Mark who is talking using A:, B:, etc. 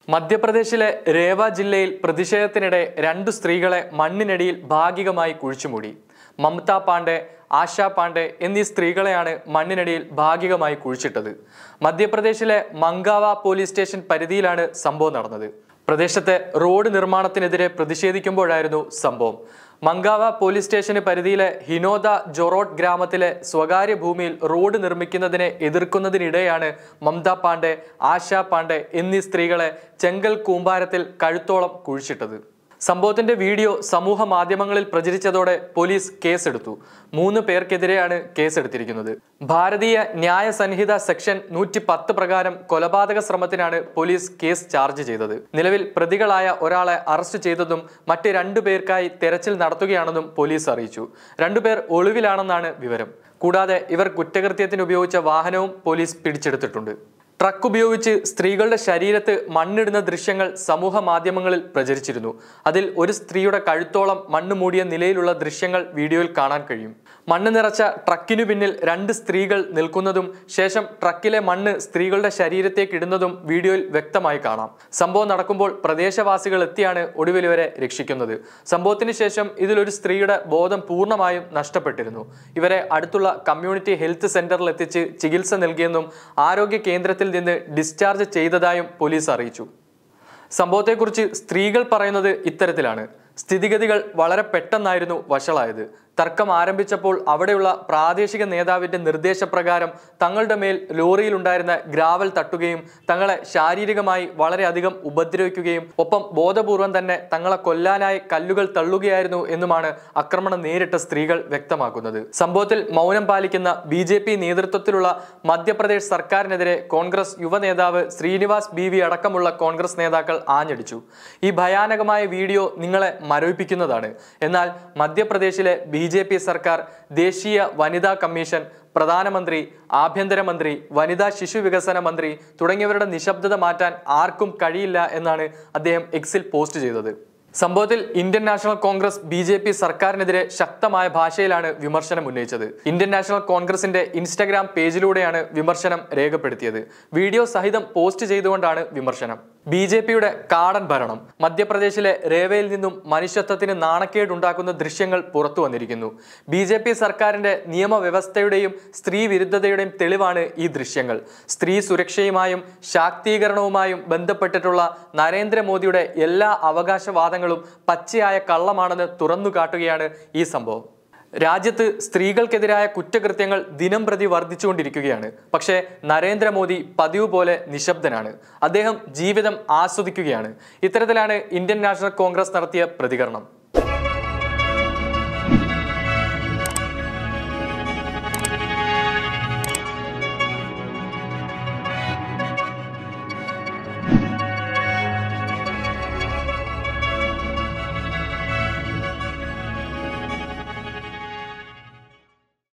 A: മധ്യപ്രദേശിലെ രേവ ജില്ലയിൽ പ്രതിഷേധത്തിനിടെ 2 സ്ത്രീകളെ മണ്ണിനടിയിൽ ഭാഗികമായി കുഴിച്ചുമൂടി. മമത പാണ്ഡെ, ആശാ പാണ്ഡെ എന്നീ സ്ത്രീകളെയാണ് മണ്ണിനടിയിൽ ഭാഗികമായി കുഴിച്ചിട്ടത്. മധ്യപ്രദേശിലെ മങ്കാവ പോലീസ് സ്റ്റേഷൻ പരിധിയിലാണ് സംഭവം നടന്നത്. പ്രദേശത്തെ റോഡ് നിർമ്മാണത്തിനെതിരെ പ്രതിഷേധിക്കുമ്പോഴായിരുന്നു സംഭവം. മങ്കാവ പോലീസ് സ്റ്റേഷന് പരിധിയിലെ ഹിനോദ ജൊറോട്ട് ഗ്രാമത്തിലെ സ്വകാര്യ ഭൂമിയിൽ റോഡ് നിർമ്മിക്കുന്നതിനെ എതിർക്കുന്നതിനിടെയാണ് മമത പാണ്ഡെ, ആശാ പാണ്ഡെ എന്നീ സ്ത്രീകളെ ചെങ്കൽ കൂമ്പാരത്തിൽ കഴുത്തോളം കുഴിച്ചിട്ടത്. സംഭവത്തിന്റെ വീഡിയോ സമൂഹ മാധ്യമങ്ങളിൽ പ്രചരിച്ചതോടെ പോലീസ് കേസെടുത്തു. 3 പേർക്കെതിരെയാണ് കേസെടുത്തിരിക്കുന്നത്. ഭാരതീയ ന്യായ സംഹിത സെക്ഷൻ 110 പ്രകാരം കൊലപാതക ശ്രമത്തിനാണ് പോലീസ് കേസ് ചാർജ് ചെയ്തത്. നിലവിൽ പ്രതികളായ ഒരാളെ അറസ്റ്റ് ചെയ്തതും മറ്റ് 2 പേർക്കായി തെരച്ചിൽ നടത്തുകയാണെന്നും പോലീസ് അറിയിച്ചു. 2 പേർ ഒളിവിലാണെന്നാണ് വിവരം. കൂടാതെ ഇവർ കുറ്റകൃത്യത്തിന് ഉപയോഗിച്ച വാഹനവും പോലീസ് പിടിച്ചെടുത്തിട്ടുണ്ട്. ട്രക്ക് ഉപയോഗിച്ച് സ്ത്രീകളുടെ ശരീരത്ത് മണ്ണിടുന്ന ദൃശ്യങ്ങൾ സമൂഹ മാധ്യമങ്ങളിൽ പ്രചരിച്ചിരുന്നു. അതിൽ ഒരു സ്ത്രീയുടെ കഴുത്തോളം മണ്ണ് മൂടിയ നിലയിലുള്ള ദൃശ്യങ്ങൾ വീഡിയോയിൽ കാണാൻ കഴിയും. മണ്ണ് നിറച്ച ട്രക്കിനു പിന്നിൽ 2 സ്ത്രീകൾ നിൽക്കുന്നതും ശേഷം ട്രക്കിലെ മണ്ണ് സ്ത്രീകളുടെ ശരീരത്തേക്ക് ഇടുന്നതും വീഡിയോയിൽ വ്യക്തമായി കാണാം. സംഭവം നടക്കുമ്പോൾ പ്രദേശവാസികൾ എത്തിയാണ് ഒടുവിൽ ഇവരെ രക്ഷിക്കുന്നത്. സംഭവത്തിന് ശേഷം ഇതിലൊരു സ്ത്രീയുടെ ബോധം പൂർണ്ണമായും നഷ്ടപ്പെട്ടിരുന്നു. ഇവരെ അടുത്തുള്ള കമ്മ്യൂണിറ്റി ഹെൽത്ത് സെന്ററിൽ എത്തിച്ച് ചികിത്സ നൽകിയെന്നും ആരോഗ്യ കേന്ദ്രത്തിൽ നിന്ന് ഡിസ്ചാർജ് ചെയ്തതായും പോലീസ് അറിയിച്ചു. സംഭവത്തെക്കുറിച്ച് സ്ത്രീകൾ പറയുന്നത് ഇത്തരത്തിലാണ്: സ്ഥിതിഗതികൾ വളരെ പെട്ടെന്നായിരുന്നു വഷളായത്. തർക്കം ആരംഭിച്ചപ്പോൾ അവിടെയുള്ള പ്രാദേശിക നേതാവിന്റെ നിർദ്ദേശപ്രകാരം തങ്ങളുടെ മേൽ ലോറിയിലുണ്ടായിരുന്ന ഗ്രാവൽ തട്ടുകയും തങ്ങളെ ശാരീരികമായി വളരെയധികം ഉപദ്രവിക്കുകയും ഒപ്പം ബോധപൂർവം തന്നെ തങ്ങളെ കൊല്ലാനായി കല്ലുകൾ തള്ളുകയായിരുന്നു എന്നുമാണ് ആക്രമണം നേരിട്ട സ്ത്രീകൾ വ്യക്തമാക്കുന്നത്. സംഭവത്തിൽ മൗനം പാലിക്കുന്ന BJP നേതൃത്വത്തിലുള്ള മധ്യപ്രദേശ് സർക്കാരിനെതിരെ കോൺഗ്രസ് യുവ നേതാവ് ശ്രീനിവാസ് BV അടക്കമുള്ള കോൺഗ്രസ് നേതാക്കൾ ആഞ്ഞടിച്ചു. ഈ ഭയാനകമായ വീഡിയോ നിങ്ങളെ മരവിപ്പിക്കുന്നതാണ്. എന്നാൽ മധ്യപ്രദേശിലെ BJP സർക്കാർ, ദേശീയ വനിതാ കമ്മീഷൻ, പ്രധാനമന്ത്രി, ആഭ്യന്തരമന്ത്രി, വനിതാ ശിശു വികസന മന്ത്രി തുടങ്ങിയവരുടെ നിശബ്ദത മാറ്റാൻ ആർക്കും കഴിയില്ല എന്നാണ് അദ്ദേഹം എക്സിൽ പോസ്റ്റ് ചെയ്തത്. സംഭവത്തിൽ ഇന്ത്യൻ നാഷണൽ കോൺഗ്രസ് BJP സർക്കാരിനെതിരെ ശക്തമായ ഭാഷയിലാണ് വിമർശനം ഉന്നയിച്ചത്. ഇന്ത്യൻ നാഷണൽ കോൺഗ്രസിന്റെ ഇൻസ്റ്റഗ്രാം പേജിലൂടെയാണ് വിമർശനം രേഖപ്പെടുത്തിയത്. വീഡിയോ സഹിതം പോസ്റ്റ് ചെയ്തുകൊണ്ടാണ് വിമർശനം. BJPയുടെ കാടൻ ഭരണം. മധ്യപ്രദേശിലെ രേവയിൽ നിന്നും മനുഷ്യത്വത്തിന് നാണക്കേടുണ്ടാക്കുന്ന ദൃശ്യങ്ങൾ പുറത്തു വന്നിരിക്കുന്നു. BJP സർക്കാരിന്റെ നിയമവ്യവസ്ഥയുടെയും സ്ത്രീ വിരുദ്ധതയുടെയും തെളിവാണ് ഈ ദൃശ്യങ്ങൾ. സ്ത്രീ സുരക്ഷയുമായും ശാക്തീകരണവുമായും ബന്ധപ്പെട്ടിട്ടുള്ള നരേന്ദ്രമോദിയുടെ എല്ലാ അവകാശവാദങ്ങളും പച്ചയായ കള്ളമാണെന്ന് തുറന്നു കാട്ടുകയാണ് ഈ സംഭവം. രാജ്യത്ത് സ്ത്രീകൾക്കെതിരായ കുറ്റകൃത്യങ്ങൾ ദിനംപ്രതി വർദ്ധിച്ചുകൊണ്ടിരിക്കുകയാണ്. പക്ഷേ നരേന്ദ്രമോദി പതിവ് പോലെ നിശബ്ദനാണ്. അദ്ദേഹം ജീവിതം ആസ്വദിക്കുകയാണ്. ഇത്തരത്തിലാണ് ഇന്ത്യൻ നാഷണൽ കോൺഗ്രസ് നടത്തിയ പ്രതികരണം.